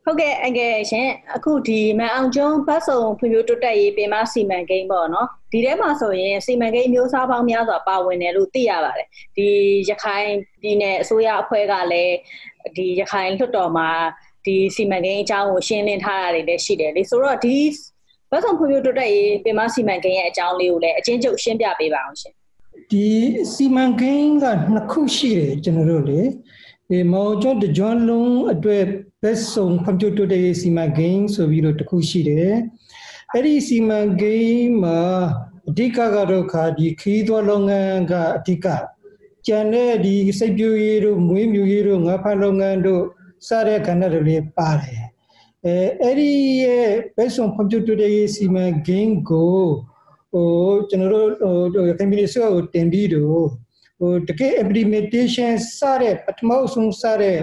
ဟုတ်ကဲ့အကယ်ရှင်အခုဒီမန်အောင်ကျွန်းဘတ်စုံဖွံ့ဖြိုးတိုးတက်ရေးပြင်မစီမံကိန်းပေါ့နော်ဒီထဲမှာဆိုရင်စီမံကိန်းမျိုးစားပေါင်းများစွာပါဝင်တယ်လို့သိရပါတယ်ဒီရခိုင်ပြည်နယ်အစိုးရအဖွဲ့ကလည်းဒီရခိုင်လွှတ်တော်မှာဒီစီမံကိန်းအကြောင်းကိုရှင်းလင်းထားတာတွေလည်းရှိတယ်လေဆိုတော့ဒီဘတ်စုံဖွံ့ဖြိုးတိုးတက်ရေးပြင်မစီမံကိန်းရဲ့အကြောင်းလေးကိုလည်းအချင်းချုပ်ရှင်းပြပေးပါအောင်ရှင်ဒီစီမံကိန်းကနှစ်ခုရှိတယ်ကျွန်တော်တို့လေဒီမောင်ကျွန်းတကြွလုံးအတွက်ဘက်ဆုံဖွံ့ဖြိုးတိုးတက်ရေးစီမံကိန်းဆိုပြီးတော့တစ်ခုရှိတယ်အဲ့ဒီစီမံကိန်းမှာအဓိကကတော့ခါဒီခီးသွွားလုပ်ငန်းကအဓိကကျန်တဲ့ဒီစိတ်ပြိုးရေးတို့မွေးမြူရေးတို့ငါးဖမ်းလုပ်ငန်းတို့စတဲ့ကဏ္ဍတွေလေးပါတယ်အဲ့ဒီရဲ့ဘက်ဆုံဖွံ့ဖြိုးတိုးတက်ရေးစီမံကိန်းကိုကျွန်တော်တို့ကမ္ဘာ့ဆိုကိုတင်ပြီးတော့တကယ် implementation စတဲ့ပထမဆုံးစတဲ့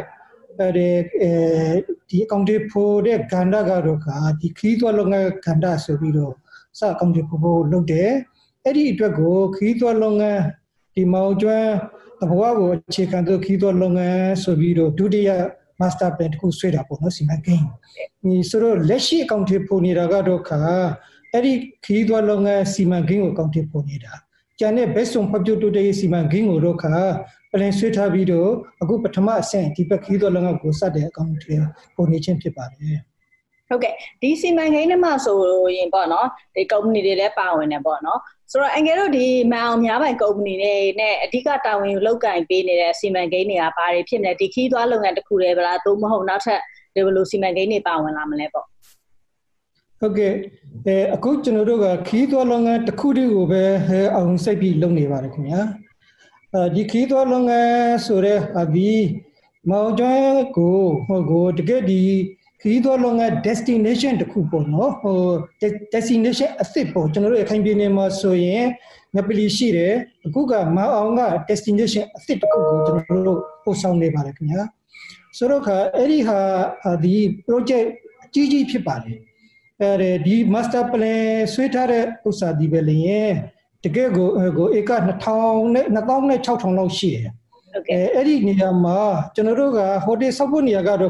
ဒီအကောင့်တွေဖို့တဲ့ကဏ္ဍကတော့ဒီခီးသွွားလုပ်ငန်းကဏ္ဍဆိုပြီးတော့စအကောင့်တွေဖို့လုပ်တယ်အဲ့ဒီအတွက်ကိုခီးသွွားလုပ်ငန်းဒီမောင်ကျွမ်းသဘောကိုအခြေခံသောခီးသွွားလုပ်ငန်းဆိုပြီးတော့ဒုတိယ master plan တစ်ခုဆွဲတာပေါ့နော်စီမံကိန်းဒီဆိုတော့လက်ရှိအကောင့်တွေဖို့နေတာကတော့အဲ့ဒီခီးသွွားလုပ်ငန်းစီမံကိန်းကိုအကောင့်တွေဖို့နေတာကျန်တဲ့ဘက်စုံဖွံ့ဖြိုးတိုးတက်ရေးစီမံကိန်းကိုတော့ပြန်ဆွေးထားပြီးတော့အခုပထမအဆင့်ဒီဘက်ခီးသွွားလုပ်ငန်းကိုစတဲ့အကောင့်တွေပုံနေချင်းဖြစ်ပါတယ်ဟုတ်ကဲ့ဒီစီမံကိန်းထဲမှာဆိုရင်ပေါ့နော်ဒီကုမ္ပဏီတွေလည်းပါဝင်တယ်ပေါ့နော်ဆိုတော့အင်္ဂယ်တို့ဒီမန်အောင်များပိုင်ကုမ္ပဏီတွေနဲ့အဓိကတာဝန်ယူလုပ်ကင်ပေးနေတဲ့စီမံကိန်းတွေကဘာတွေဖြစ်နေဒီခီးသွွားလုပ်ငန်းတစ်ခုတည်းဗလားသို့မဟုတ်နောက်ထပ်ဒီလိုစီမံကိန်းတွေပါဝင်လာမလဲပေါ့ဟုတ်ကဲ့အခုကျွန်တော်တို့ကခီးသွွားလုပ်ငန်းတစ်ခုတည်းကိုပဲအောင်စိတ်ပြီးလုပ်နေပါတယ်ခင်ဗျာဒီခီးသွွားလုပ်ငန်းဆိုတဲ့ဒီမောင်ကျွန်းကိုတကယ်ဒီခီးသွွားလုပ်ငန်း destination တစ်ခုပေါ့နော်destination အသစ်ပေါ့ကျွန်တော်တို့ရခိုင်ပြည်နယ်မှာဆိုရင်ငပလီရှိတယ်အခုကမောင်အောင်က destination အသစ်တစ်ခုကိုကျွန်တော်တို့ပို့ဆောင်နေပါတယ်ခင်ဗျာဆိုတော့အဲ့ဒီဟာဒီ project အကြီးကြီးဖြစ်ပါတယ်ဒီ master plan ဆွဲထားတဲ့ဥစ္စာဒီပဲလေတကယ်ကိုဧက2600လောက်ရှိတယ်အဲ့ဒီနေရာမှာကျွန်တော်တို့ကဟိုတယ်ဆောက်ဖို့နေရာကတော့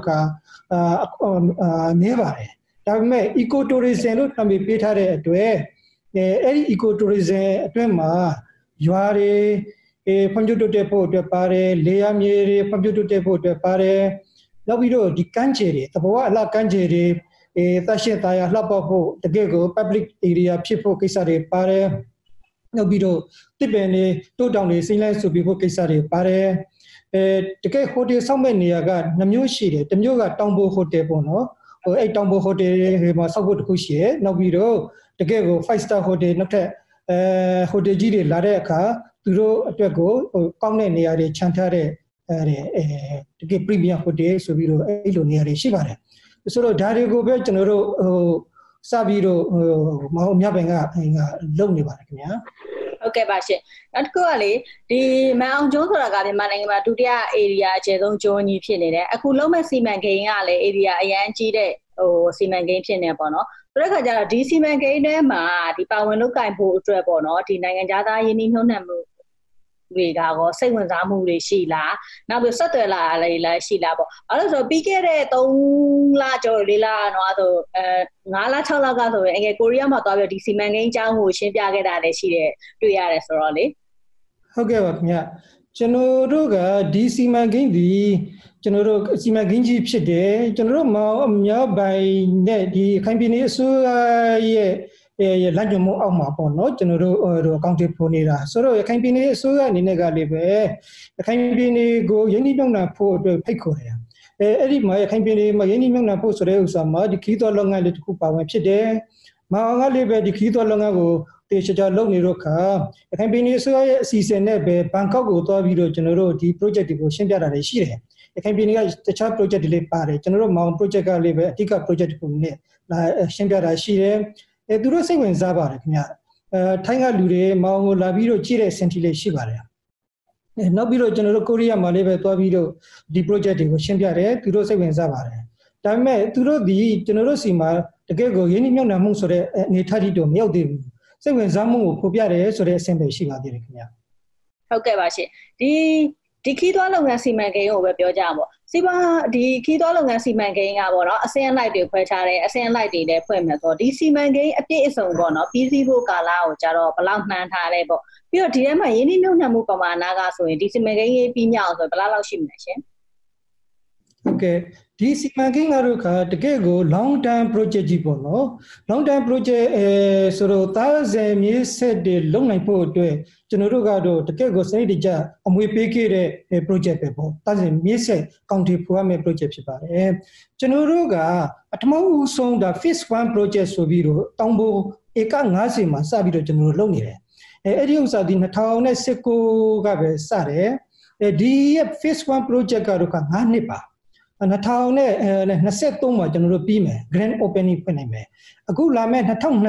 နည်းပါတယ်ဒါပေမဲ့ eco tourism လို့နာမည်ပေးထားတဲ့အတွက်အဲ့ဒီ eco tourism အတွင်းမှာရွာတွေဖွံ့ဖြိုးတိုးတက်ဖို့အတွက်ပါတယ်လေယာဉ်မြေတွေဖွံ့ဖြိုးတိုးတက်ဖို့အတွက်ပါတယ်နောက်ပြီးတော့ဒီကမ်းခြေတွေသဘောအလှကမ်းခြေတွေသတ်ရှင်းသားရလှပဖို့တကယ်ကို public area ဖြစ်ဖို့ကိစ္စတွေပါတယ်နောက်ပြီးတော့တစ်ပင်တွေတိုးတောင်တွေစိမ့်လိုက်ဆိုပြီးဖို့ကိစ္စတွေပါတယ်တကယ်ဟိုတယ်ဆောက်မဲ့နေရာကနှမျိုးရှိတယ်တစ်မျိုးကတောင်ပေါ်ဟိုတယ်ပေါ့နော်အဲ့တောင်ပေါ်ဟိုတယ်တွေမှာဆောက်ဖို့တစ်ခုရှိတယ်နောက်ပြီးတော့တကယ်ကို5 star hotel နောက်ထပ်ဟိုတယ်ကြီးတွေလာတဲ့အခါသူတို့အတွက်ကိုကောင်းတဲ့နေရာတွေခြံထားတဲ့တကယ် premium hotel ဆိုပြီးတော့အဲ့လိုနေရာတွေရှိပါတယ်ဆိုတော့ဒါတွေကိုပဲကျွန်တော်တို့စပြီးတော့မောင်မြပိုင်ကလုပ်နေပါတယ်ခင်ဗျာဟုတ်ကဲ့ပါရှင်နောက်တစ်ခုကလေဒီမန်အောင်ကျွန်းဆိုတာကမြန်မာနိုင်ငံမှာဒုတိယ area အကျယ်ဆုံးကျွန်းကြီးဖြစ်နေတယ်အခုလုံးမဲ့စီမံကိန်းကလည်း area အရန်ကြီးတဲ့စီမံကိန်းဖြစ်နေပေါ့နော်ဆိုတဲ့အခါကျတော့ဒီစီမံကိန်းထဲမှာဒီပါဝင်လုပ်ကင်ဖို့အတွက်ပေါ့နော်ဒီနိုင်ငံသားရင်းနှီးမြှုပ်နှံမှုတွေကရောစိတ်ဝင်စားမှုတွေရှိလားနောက်ပြီးဆက်သွယ်လာလည်းရှိလားပေါ့အဲ့လိုဆိုပြီးခဲ့တဲ့3လကျော်4လတော့ဆို5လ6လကဆိုရင်အငယ်ကိုရီးယားမှာသွားပြီးဒီစီမံကိန်းအကြောင်းကိုရှင်းပြခဲ့တာလည်းရှိတယ်တွေ့ရတယ်ဆိုတော့လေဟုတ်ကဲ့ပါခင်ဗျကျွန်တော်တို့ကဒီစီမံကိန်းဒီကျွန်တော်တို့စီမံကိန်းကြီးဖြစ်တယ်ကျွန်တော်တို့မောင်အများပိုင်နဲ့ဒီခိုင်ပြည်နယ်အစိုးရရဲ့လမ်းညွှန်မှုအောက်မှာပေါ့နော်ကျွန်တော်တို့အကောင့်တွေပို့နေတာဆိုတော့ရခိုင်ပြည်နယ်အစိုးရအနေနဲ့ကလည်းပဲရခိုင်ပြည်နယ်ကိုရင်းနှီးမြှုပ်နှံဖို့အတွက်ဖိတ်ခေါ်တယ်အဲ့ဒီမှာရခိုင်ပြည်နယ်မှာရင်းနှီးမြှုပ်နှံဖို့ဆိုတဲ့ဥစ္စာမှာဒီခီးသွွားလုပ်ငန်းလေးတစ်ခုပါဝင်ဖြစ်တယ်မောင်ကလည်းပဲဒီခီးသွွားလုပ်ငန်းကိုတေချာလုပ်နေတော့ခါရခိုင်ပြည်နယ်အစိုးရရဲ့အစီအစဉ်နဲ့ပဲဘန်ကောက်ကိုသွားပြီးတော့ကျွန်တော်တို့ဒီ project တွေကိုရှင်းပြတာတွေရှိတယ်ရခိုင်ပြည်နယ်ကတခြား project တွေလေးပါတယ်ကျွန်တော်တို့မောင် project ကလည်းပဲအဓိက project တစ်ခုနဲ့ရှင်းပြတာရှိတယ်သူတို့စိတ်ဝင်စားပါတယ်ခင်ဗျထိုင်းကလူတွေမောင်ကိုလာပြီးတော့ကြည့်တဲ့ senti လေးရှိပါတယ်နောက်ပြီးတော့ကျွန်တော်တို့ကိုရီးယားမှာလည်းပဲသွားပြီးတော့ဒီ project တွေကိုရှင်းပြတယ်သူတို့စိတ်ဝင်စားပါတယ်ဒါပေမဲ့သူတို့ဒီကျွန်တော်တို့စီမှာတကယ်ကိုရင်းနှီးမြှုပ်နှံမှုဆိုတဲ့အနေထားတိတော့မရောက်သေးဘူးစိတ်ဝင်စားမှုကိုဖော်ပြတယ်ဆိုတဲ့အဆင့်ပဲရှိပါသေးတယ်ခင်ဗျဟုတ်ကဲ့ပါရှင်ဒီခီးသွွားလုပ်ငန်းစီမံကိန်းကိုပဲပြောကြအောင်ပေါ့စီပွားဒီခီးသွွားလုပ်ငန်းစီမံကိန်းကပေါ့နော်အစင်းလိုက်တွေခွဲထားတယ်အစင်းလိုက်တွေလည်းဖွင့်မယ်ဆိုတော့ဒီစီမံကိန်းအပြည့်အစုံပေါ့နော်ပြီးစီးဖို့ကာလကိုကြတော့ဘယ်လောက်နှမ်းထားလဲပေါ့ပြီးတော့ဒီထဲမှာရင်းနှီးမြှုပ်နှံမှုပမာဏကဆိုရင်ဒီစီမံကိန်းကြီးပြီးမြောက်ဆိုဘယ်လောက်ရှိမလဲရှင်ဟုတ်ကဲ့ဒီစီမံကိန်းကတော့တကယ့်ကို long term project ကြီးပေါ့နော် long term project ဆိုတော့တားစင်မြေဆက်တွေလုံနိုင်ဖို့အတွက်ကျွန်တော်တို့ကတော့တကယ့်ကိုစနစ်တကျအမွေပေးခဲ့တဲ့ project ပဲပေါ့တားစင်မြေဆက်ကောင်တီဖွားမဲ့ project ဖြစ်ပါတယ်ကျွန်တော်တို့ကပထမဦးဆုံးဒါ phase 1 project ဆိုပြီးတော့တောင်ပေါ်ဧက90မှာစပြီးတော့ကျွန်တော်တို့လုပ်နေတယ်အဲ့ဒီဥစ္စာဒီ2019ကပဲစတယ်ဒီ phase 1 project ကတော့9နှစ်ပါ2023မှာကျွန်တော်တို့ပြီးမယ် grand opening ဖွင့်နိုင်မယ်အခုလာမယ့်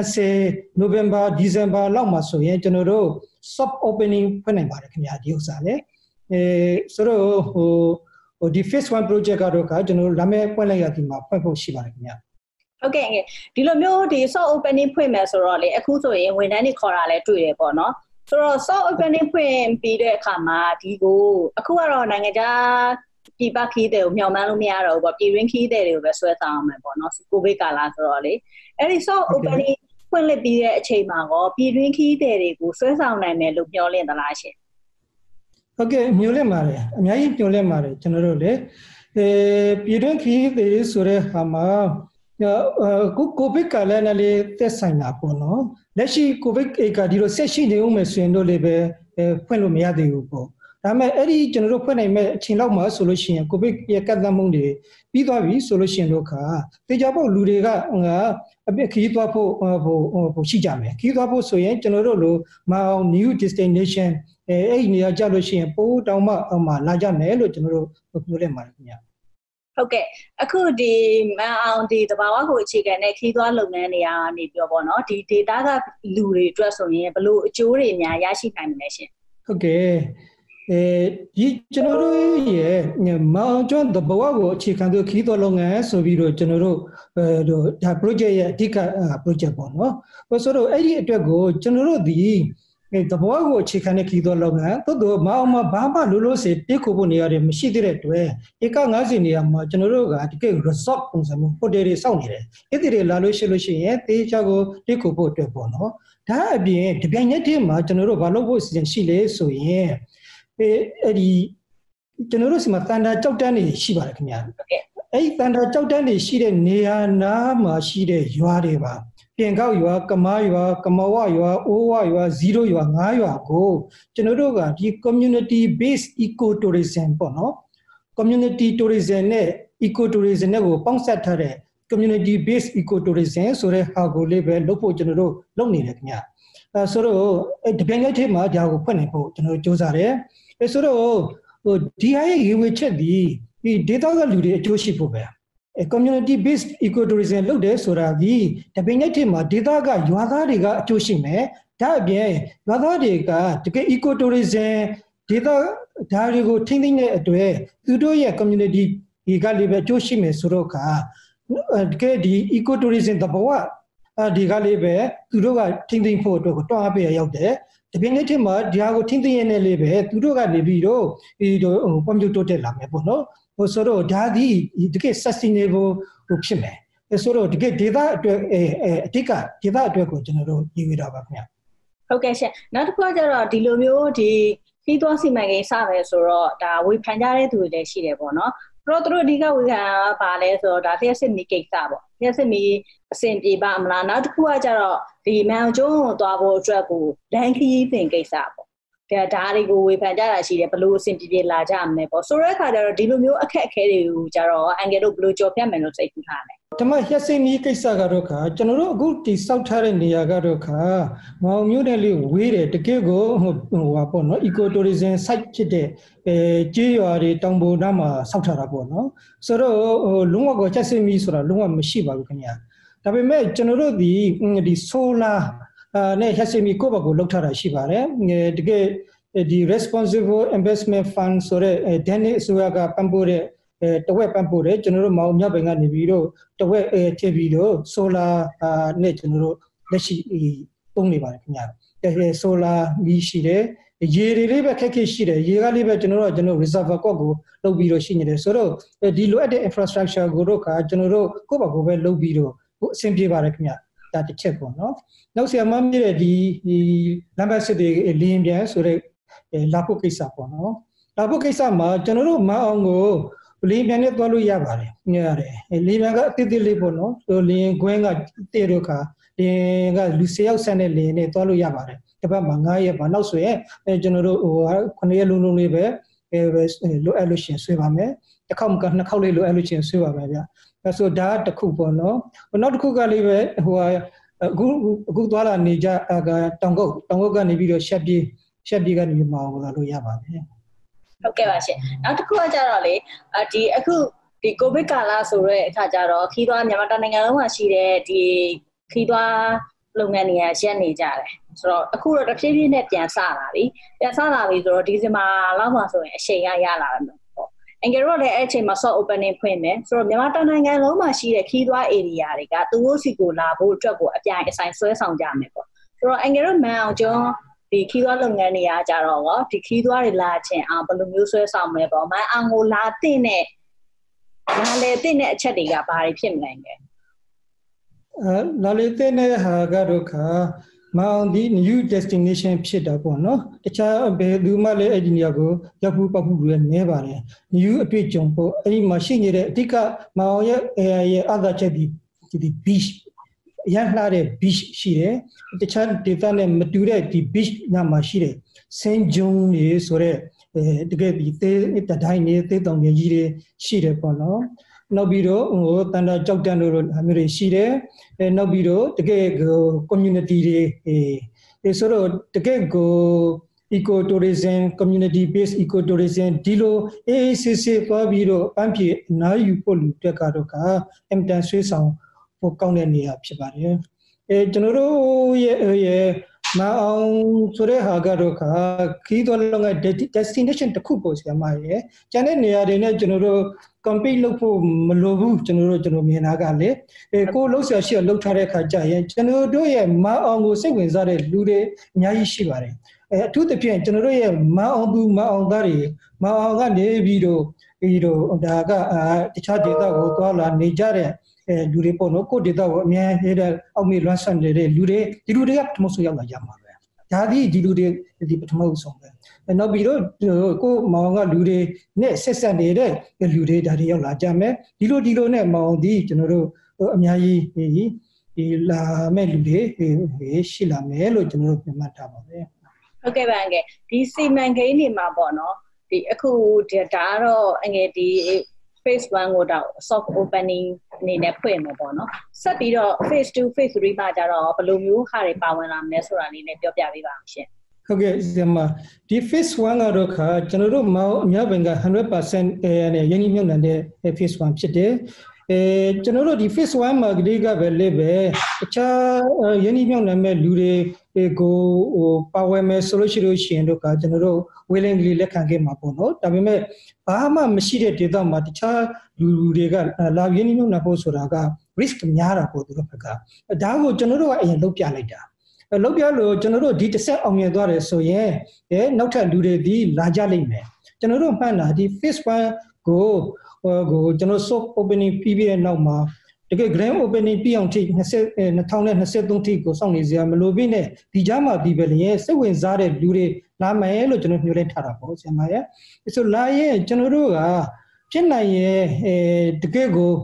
2020 November December လောက်မှာဆိုရင်ကျွန်တော်တို့ soft opening ဖွင့်နိုင်ပါတယ်ခင်ဗျာဒီဥစ္စာလေဆိုတော့ဒီ phase 1 project ကတော့ကျွန်တော်တို့လာမယ့်ဖွင့်လိုက်ရဒီမှာဖွင့်ဖို့ရှိပါတယ်ခင်ဗျာဟုတ်ကဲ့ဒီလိုမျိုးဒီ soft opening ဖွင့်မယ်ဆိုတော့လေအခုဆိုရင်ဝန်ထမ်းတွေခေါ်တာလည်းတွေ့တယ်ပေါ့နော်ဆိုတော့ soft opening ဖွင့်ပြီးတဲ့အခါမှာဒီကိုအခုကတော့နိုင်ငံခြားပြည်ပခီးတဲ့ကိုမျှော်မှန်းလို့မရတော့ဘူးပေါ့ပြည်ရင်းခီးတဲ့တွေကိုပဲဆွဲဆောင်အောင်မယ်ပေါ့နော်ကိုဗစ်ကာလဆိုတော့လေအဲ့ဒီ soft opening ဖွင့်လှစ်ပြီးတဲ့အချိန်မှာတော့ပြည်ရင်းခီးတဲ့တွေကိုဆွဲဆောင်နိုင်မယ်လို့ပြောလင့်သလားရှင်ဟုတ်ကဲ့မျှော်လင့်ပါတယ်အများကြီးမျှော်လင့်ပါတယ်ကျွန်တော်တို့လေပြည်ရင်းခီးတဲ့ဆိုတဲ့ဟာမှာကိုဗစ်ကာလနဲ့လေသက်ဆိုင်တာပေါ့နော်လက်ရှိကိုဗစ်ကဒီလိုဆက်ရှိနေဦးမယ်ဆိုရင်တို့လည်းပဲဖွင့်လို့မရသေးဘူးပေါ့ဒါပေမဲ့အဲ့ဒီကျွန်တော်တို့ဖွင့်နိုင်မဲ့အချိန်လောက်မှာဆိုလို့ရှိရင်ကိုဗစ်ရဲ့ကန့်သတ်မှုတွေပြီးသွားပြီဆိုလို့ရှိရင်တို့တေချာဖို့လူတွေကအပြစ်ခီးသွားဖို့ဟိုရှိကြမယ်ခီးသွားဖို့ဆိုရင်ကျွန်တော်တို့လိုnew destination အဲ့ဒီနေရာကြလို့ရှိရင်ပိုးတောင်မှလာကြမယ်လို့ကျွန်တော်တို့ပြောလိုက်ပါတယ်ခင်ဗျာဟုတ်ကဲ့အခုဒီမအောင်ဒီတဘာဝကိုအခြေခံတဲ့ခီးသွွားလုပ်ငန်းတွေကနေပြောပေါ့နော်ဒီ data ကလူတွေအတွက်ဆိုရင်ဘလို့အကျိုးတွေများရရှိနိုင်မလဲရှင်ဟုတ်ကဲ့ဒီကျွန်တော်တို့ရဲ့မောင်ကျွန်းတဘဝကိုအခြေခံသူခီးသွွားလုပ်ငန်းဆိုပြီးတော့ကျွန်တော်တို့ဒါ project ရဲ့အဓိက project ပေါ့နော်ဆိုတော့အဲ့ဒီအတွက်ကိုကျွန်တော်တို့ဒီတဘဝကိုအခြေခံတဲ့ခီးသွွားလုပ်ငန်းသို့တော့မောင်မှာဘာမှလို့စေတိခုဖို့နေရတယ်မရှိသေးတဲ့အတွက်ဧက90နေရာမှာကျွန်တော်တို့ကတကယ် resort ပုံစံမျိုး hotel တွေစောင့်နေတယ်အဲ့ဒီတွေလာလို့ရှိရင်တေးချကိုတိခုဖို့အတွက်ပေါ့နော်ဒါအပြင်တပြိုင်နက်တည်းမှာကျွန်တော်တို့ဘာလုပ်ဖို့အစီအစဉ်ရှိလဲဆိုရင်အဲ့ဒီကျွန်တော်တို့စီမှာတန်တာကြောက်တန်းတွေရှိပါတယ်ခင်ဗျာအဲ့ဒီတန်တာကြောက်တန်းတွေရှိတဲ့နေရာနားမှာရှိတဲ့ရွာတွေပါပြင်ကောက်ရွာကမားရွာကမဝရွာအိုးဝရွာ0ရွာ9ရွာကိုကျွန်တော်တို့ကဒီ community based eco tourism ပေါ့နော် community tourism နဲ့ eco tourism နဲ့ကိုပေါင်းစပ်ထားတဲ့ community based eco tourism ဆိုတဲ့ဟာကိုလေးပဲလုပ်ဖို့ကျွန်တော်တို့လုပ်နေတယ်ခင်ဗျာဆိုတော့တပြိုင်နက်တည်းမှာဒါကိုဖွင့်နိုင်ဖို့ကျွန်တော်တို့စ조사တယ်ဆိုတော့ဒီဟာရဲ့ရည်ရွယ်ချက်ဒီ data ကလူတွေအကျိုးရှိဖို့ပဲcommunity based ecotourism လုပ်တယ်ဆိုတာဒီတပိနေတစ်မှာ data ကရွာသားတွေကအကျိုးရှိမယ်ဒါအပြင်ရွာသားတွေကတကယ် ecotourism data ဒါတွေကိုထိန်းသိမ်းတဲ့အတွက်သူတို့ရဲ့ community တွေကလည်းပဲအကျိုးရှိမယ်ဆိုတော့တကယ်ဒီ ecotourism တဘဝဒီကလေးပဲသူတို့ကထိန်းသိမ်းဖို့အတွက်ကိုတွန်းအားပေးရရောက်တယ်တပြိုင်နက်တည်းမှာဒီဟာကိုထိန်းသိမ်းရတဲ့လေးပဲသူတို့ကနေပြီးတော့ပွန်ပြတိုးတက်လာမယ်ပေါ့နော်ဆိုတော့ဒါဒီတကယ် sustainable ဖြစ်မယ်ဆိုတော့တကယ် data အတွက်အဓိက data အတွက်ကိုကျွန်တော်တို့ရည်ရွယ်တာပါခင်ဗျဟုတ်ကဲ့ရှင်နောက်တစ်ခုကကျတော့ဒီလိုမျိုးဒီခီးသွွားစီမံကိန်းစမယ်ဆိုတော့ဒါဝေဖန်ကြတဲ့သူတွေလည်းရှိတယ်ပေါ့နော်သူတို့အဓိကဝေဖန်ပါလဲဆိုတော့ဒါလျှက်စစ်မီကိစ္စပေါ့လျှက်စစ်မီအဆင်ပြေပါမလားနောက်တစ်ခုကကျတော့ဒီမန်ကျုံးကိုသွားဖို့အတွက်ကိုလမ်းခီးပင်ကိစ္စပေါ့ဒါတွေကိုဝေဖန်ကြတာရှိတယ်ဘလို့အဆင်ပြေလာကြမလဲပေါ့ဆိုတဲ့အခါကျတော့ဒီလိုမျိုးအခက်အခဲတွေကိုကျတော့အန်ကယ်တို့ဘလို့ကြော်ပြတ်မယ်လို့စိတ်ကူးထားတယ်ဓမ္မရစိမီကိစ္စကတော့ကျွန်တော်တို့အခုတိစောက်ထားတဲ့နေရာကတော့မောင်မျိုးနဲ့လေးဝေးတယ်တကယ်ကိုပေါ့နော် eco tourism site ဖြစ်တဲ့ကျေးရွာတွေတောင်ပေါ်နားမှာစောက်ထားတာပေါ့နော်ဆိုတော့လုံးဝကိုရစိမီဆိုတာလုံးဝမရှိပါဘူးခင်ဗျာဒါပေမဲ့ကျွန်တော်တို့ဒီ solar နဲ့ရစိမီကိုယ့်ဘက်ကိုလောက်ထားတာရှိပါတယ်တကယ်ဒီ responsible investment fund ဆိုတဲ့ဒန်နီအစိုးရကပံ့ပိုးတဲ့တဝက်ပံ့ပိုးတယ်ကျွန်တော်တို့မောင်မြောက်ဘက်ကနေပြီးတော့တဝက်ထည့်ပြီးတော့ solar နဲ့ကျွန်တော်တို့လက်ရှိသုံးနေပါတယ်ခင်ဗျာ solar မီးရှိတယ်ရေတွေလေးပဲခက်ခဲရှိတယ်ရေကလေးပဲကျွန်တော်တို့ reservoir ကော့ကိုလုပ်ပြီးတော့ရှိနေတယ်ဆိုတော့ဒီလိုအပ်တဲ့ infrastructure ကိုတော့ကျွန်တော်တို့ကိုယ့်ဘာကိုပဲလုပ်ပြီးတော့အဆင်ပြေပါတယ်ခင်ဗျဒါတစ်ချက်ပေါ့နော်နောက်ဆရာမမြင်တဲ့ဒီလမ်းဘက်စစ်တွေလင်းပြန်ဆိုတဲ့လာဖို့ကိစ္စပေါ့နော်လာဖို့ကိစ္စမှာကျွန်တော်တို့မအောင်ကိုလင်းပြန်နဲ့တွားလို့ရပါတယ်ညရတယ်လင်းပြန်ကအတိတ်လေးပေါ့နော်လင်းခွင်းကတေတော့ခါလင်းကလူ10ယောက်ဆက်တဲ့လင်းနဲ့တွားလို့ရပါတယ်တစ်ပတ်မှာ9ရက်ပါနောက်ဆိုရင်ကျွန်တော်တို့9ရက်လုံးလုံးလေးပဲလိုအပ်လို့ရှင်ဆွေးပါမယ်တစ်ခေါက်မကနှစ်ခေါက်လေးလိုအပ်လို့ရှင်ဆွေးပါမယ်ဗျအဲဆိုဒါတစ်ခုပေါ့နော်နောက်တစ်ခုကလေးပဲအခုသွားလာနေကြတောင်ကုတ်ကနေပြီးတော့ရှက်ပြေးကနေမှာလာလို့ရပါတယ်ဟုတ်ကဲ့ပါရှင်နောက်တစ်ခုကကြတော့လေဒီအခုဒီကိုဗစ်ကာလဆိုတဲ့အခါကျတော့ခီးသွားမြန်မာနိုင်ငံလုံးမှာရှိတဲ့ဒီခီးသွားလုပ်ငန်းတွေကရက်နေကြတယ်ဆိုတော့အခုတော့တစ်ဖြည်းဖြည်းနဲ့ပြန်ဆလာပြီဆိုတော့ဒီဇင်ဘာလောက်မှဆိုရင်အချိန်ရလာတယ်ပေါ့အင်္ဂလိပ်လည်းအဲ့အချိန်မှာ soft opening ဖွင့်မယ်ဆိုတော့မြန်မာနိုင်ငံလုံးမှာရှိတဲ့ခီးသွား area တွေကသူတို့စီကိုလာဖို့အတွက်ကိုအပြိုင်အဆိုင်ဆွဲဆောင်ကြမယ်ပေါ့ဆိုတော့အင်္ဂလိပ်မန်အောင်ကျွန်းဒီခီးသွားလုပ်ငန်းတွေကကြတော့ရောဒီခီးသွားတွေလာခြင်းအောင်ဘယ်လိုမျိုးဆွဲဆောင်မလဲပေါ့မန်အောင်ကိုလာတဲ့တဲ့အချက်တွေကဘာတွေဖြစ်မလဲလာလေတဲ့ဟာကတော့ခါမအောင်ဒီ new destination ဖြစ်တာပေါ့နော်တခြားဘယ်သူမှလည်းအဲ့ဒီနေရာကိုရောက်ဖို့ပတ်ဖို့လည်းနည်းပါတယ် new အတွေ့အကြုံပေါ့အဲ့ဒီမှာရှိနေတဲ့အဓိကမအောင်ရဲ့အသာချက်ဒီ beach ရလှတဲ့ beach ရှိတယ်တခြား data နဲ့မတူတဲ့ဒီ beach ညမှာရှိတယ်စင်ဂျုံတွေဆိုတော့တကယ်ဒီတတိုင်းနေသေးတောင်ကြီးတွေရှိတယ်ပေါ့နော်နောက်ပြီးတော့တန်တာကြောက်တန်းတို့မျိုးတွေရှိတယ်နောက်ပြီးတော့တကယ်ကို community တွေဆိုတော့တကယ်ကို eco tourism community based eco tourism ဒီလို AACC သွားပြီးတော့အမ်းပြေနားယူဖို့လူတက်ကတော့ကအင်တန်ဆွေးဆောင်ဖို့ကောင်းတဲ့နေရာဖြစ်ပါတယ်ကျွန်တော်တို့ရဲ့မအောင်ဆိုတဲ့ဟာကတော့ခီးသွားလုံးက destination တစ်ခုပေါ့ဆရာမရဲ့ကျန်တဲ့နေရာတွေနဲ့ကျွန်တော်တို့ compete လုပ်ဖို့မလိုဘူးကျွန်တော်မြင်တာကလေကိုလှုပ်ရှားရှိလှုပ်ထားတဲ့ခါကျရင်ကျွန်တော်တို့ရဲ့မအောင်ကိုစိတ်ဝင်စားတဲ့လူတွေအများကြီးရှိပါတယ်အထူးသဖြင့်ကျွန်တော်တို့ရဲ့မအောင်သူမအောင်သားတွေမအောင်ကနေပြီးတော့ဒါကတခြားဒေသကိုသွားလာနေကြတဲ့လူတွေပေါ့နော်ကိုဒေသကိုအများကြီးအောက်မေ့လွှမ်းဆန့်နေတဲ့လူတွေကပထမဆုံးရောက်လာကြမှာပဲဒါဒီလူတွေဒီပထမဆုံးပဲနောက်ပြီးတော့ကိုမောင်ကလူတွေနဲ့ဆက်ဆက်နေတဲ့လူတွေဒါတွေရောက်လာကြမယ်ဒီလိုနဲ့မောင်ဒီကျွန်တော်တို့အများကြီးဒီလာမဲ့လူတွေရှိလာမယ်လို့ကျွန်တော်တို့ပြန်မှတ်ထားပါပဲဟုတ်ကဲ့ပါငယ်ဒီစီမံကိန်းတွေမှာပေါ့နော်ဒီအခုဒါကတော့ငယ်ဒီ phase 1ကိုတော့ soft opening အနေနဲ့ဖွင့်မှာပေါ့နော်ဆက်ပြီးတော့ phase 2 phase 3မှာကျတော့ဘယ်လိုမျိုးဟာတွေပါဝင်လာမလဲဆိုတာလေးနဲ့ပြောပြပေးပါအောင်ရှင်ဟုတ်ကဲ့ဒီမှာဒီ phase 1ကတော့ကျွန်တော်တို့အများပိုင်းက 100% နဲ့ယင်းမြုပ်နှံတဲ့ phase 1ဖြစ်တယ်ကျွန်တော်တို့ဒီ phase 1မှာကလေးကပဲလေပဲတခြားယင်းမြုပ်နှံမဲ့လူတွေကိုပါဝင်မယ်ဆိုလို့ရှိရင်တို့ကကျွန်တော်တို့ willingly လက်ခံခဲ့မှာပေါ့နော်ဒါပေမဲ့ဘာမှမရှိတဲ့ဒေသမှာတခြားလူတွေကလာယင်းမြုပ်နှံဖို့ဆိုတာက risk များတာပေါ့သူတို့ဘက်ကဒါကိုကျွန်တော်တို့ကအရင်လုပ်ပြလိုက်တာလုပ်ပြလို့ကျွန်တော်တို့ဒီတစ်ဆက်အောင်မြင်သွားတယ်ဆိုရင်နောက်ထပ်လူတွေဒီလာကြလိမ့်မယ်ကျွန်တော်တို့မှန်းတာဒီ phase 1ကိုကျွန်တော် soft opening ပြီးတဲ့နောက်မှာတကယ် grand opening ပြီးအောင်ထိ2023ထိကိုစောင့်နေစရာမလိုပြီးနဲ့ဒီကြားမှာဒီပဲလေစိတ်ဝင်စားတဲ့လူတွေလာမယ်လို့ကျွန်တော်ညွှန်လိုက်ထားတာပေါ့ဆရာမရဲ့ဆိုလာရင်ကျွန်တော်တို့ကဖြစ်နိုင်ရဲ့တကယ်ကို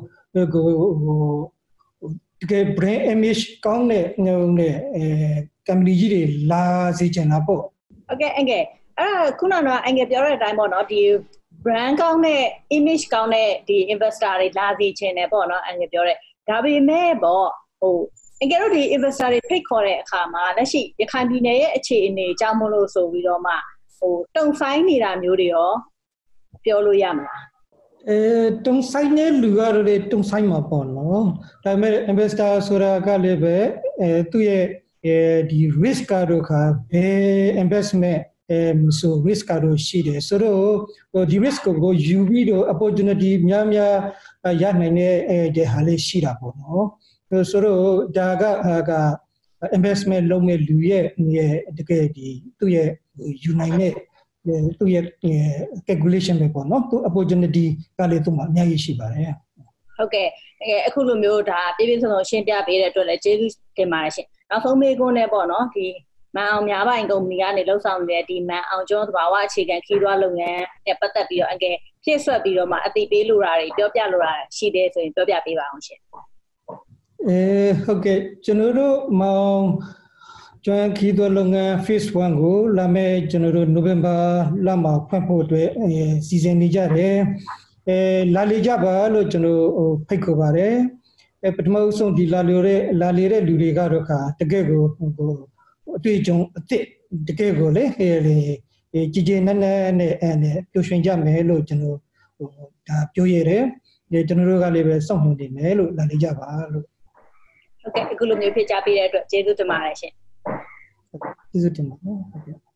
တကယ် brain image ကောင်းတဲ့ company ကြီးတွေလာစေချင်တာပေါ့ဟုတ်ကဲ့အငယ်ခုနကအငယ်ပြောတဲ့အတိုင်းပေါ့နော်ဒီ brand ကောင်းတဲ့ image ကောင်းတဲ့ဒီ investor တွေလာစေချင်တယ်ပေါ့နော်အငယ်ပြောတဲ့ဒါပေမဲ့ပေါ့အငယ်တို့ဒီ investor တွေဖိတ်ခေါ်တဲ့အခါမှာလက်ရှိရခိုင်ပြည်နယ်ရဲ့အခြေအနေအကြောင်းမလို့ဆိုပြီးတော့မှတုံဆိုင်နေတာမျိုးတွေရောပြောလို့ရမလားတုံဆိုင်တဲ့လူကတော့တုံဆိုင်မှာပေါ့နော်ဒါပေမဲ့ investor ဆိုတာကလည်းပဲသူ့ရဲ့ဒီ risk ကတော့ဘယ် investment so risk ကတော့ရှိတယ်ဆိုတော့ဒီ risk ကိုယူပြီးတော့ opportunity များရနိုင်တဲ့ဟာလေးရှိတာပေါ့နော်ဆိုတော့ဒါက investment လုပ်မဲ့လူရဲ့တကယ်ဒီသူ့ရဲ့ယူနိုင်တဲ့သူ့ရဲ့ calculation ပဲပေါ့နော်သူ opportunity ကလည်းသူ့မှာအများကြီးရှိပါတယ်ဟုတ်ကဲ့အခုလိုမျိုးဒါပြည့်ပြည့်စုံစုံရှင်းပြပေးတဲ့အတွက်လည်းကျေးဇူးတင်ပါတယ်ရှင်နောက်ဆုံးမေးခွန်းနဲ့ပေါ့နော်ဒီမန်အောင်များပိုင်ကုမ္ပဏီကနေလှုပ်ဆောင်နေတဲ့ဒီမန်အောင်ကျွန်းသဘာဝအခြေခံခီးသွွားလုပ်ငန်းနဲ့ပတ်သက်ပြီးတော့အကယ်ဖြည့်ဆွတ်ပြီးတော့မှအသိပေးလိုတာတွေပြောပြလိုတာရှိတယ်ဆိုရင်ပြောပြပေးပါအောင်ရှင်ဟုတ်ကဲ့ကျွန်တော်တို့မောင်ကျွမ်းခီးသွွားလုပ်ငန်း phase 1ကိုလာမယ့်ကျွန်တော်တို့ November လမှာဖွင့်ဖို့အတွက်စီစဉ်နေကြတယ်လာလေကြပါလို့ကျွန်တော်ဖိတ်ခေါ်ပါတယ်ပထမဆုံးဒီလာလေတဲ့လူတွေကတော့တကယ်ကိုအတွေ့အကြုံအစ်တကယ်ကိုလေကြည်ကြည်နက်နက်နဲ့ပျော်ရွှင်ကြမယ်လို့ကျွန်တော်ဒါပြောရတယ်ကျွန်တော်တို့ကလည်းပဲစောင့်မျှော်နေမယ်လို့လာလေကြပါလို့ဟုတ်ကဲ့အခုလိုမျိုးဖြေချပေးတဲ့အတွက်ကျေးဇူးတင်ပါတယ်ရှင်ကျေးဇူးတင်ပါတယ်ဟုတ်ကဲ့